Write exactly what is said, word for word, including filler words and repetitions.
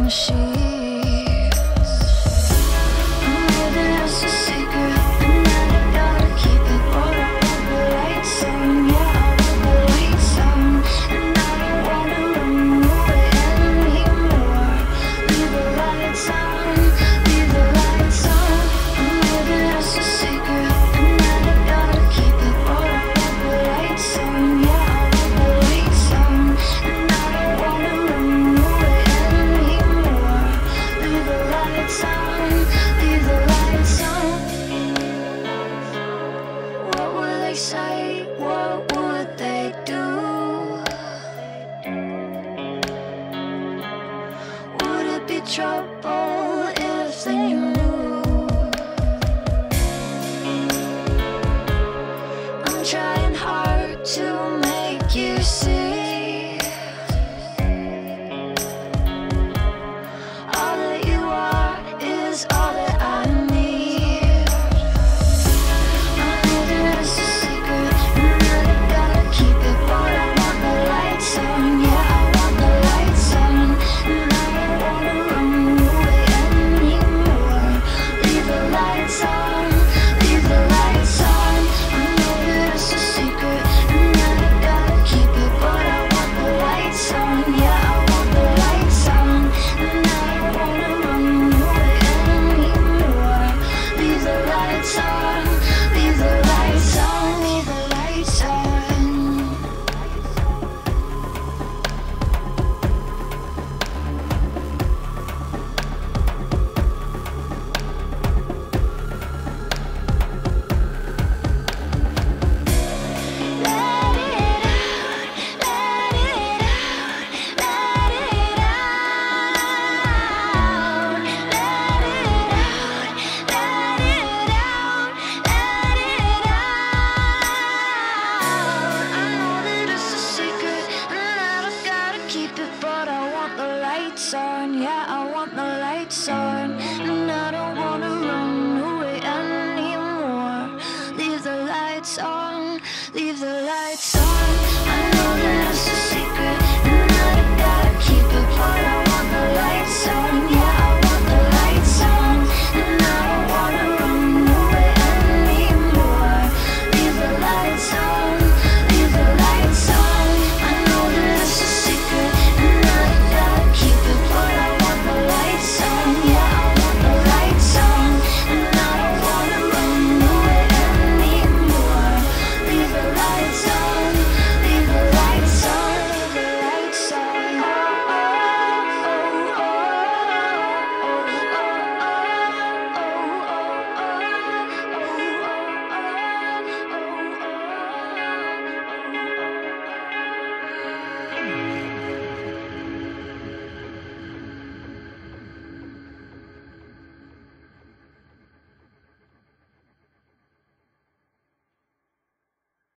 the sheets. I'm holding us a secret, and I gotta keep it. But I want the lights on, yeah, I want the lights on. And I don't wanna run away anymore. Leave the lights on, leave the lights on. I'm holding us a secret, and I gotta keep it. But I want the lights on, yeah, I want the lights on. And I don't wanna run away anymore. Leave the lights on, leave the lights on. What would they say? What would they do? Would it be trouble if they knew? I'm trying hard to make you see all that you are is all that I need. I'm holding us a secret, and I gotta keep it. But I want the lights on, yeah, I want the lights on. And I don't wanna run away anymore. Leave the lights on, leave the lights on. I know that it's a secret, and I gotta keep it. But I want the lights on, yeah, I want the lights on. And I don't wanna run away anymore. Leave the lights on, leave the lights on, leave the lights on. Let it out, let it out, let it out. Let it out, let it out, let it out. I know that it's a secret, and I gotta keep it. But I want the lights on, yeah, I want the lights on. And I don't wanna